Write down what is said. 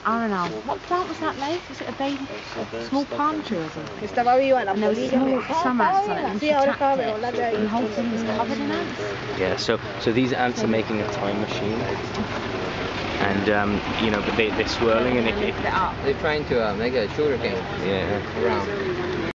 I don't know. What plant was that, Leif? Was it a baby, small palm tree or something? Estaba viva la And there was some ants on it, and she tapped it, and the whole thing was covered in ants. Yeah, so these ants are making a time machine, and you know, but they're swirling, and if They're trying to make a sugar cane. yeah. Around.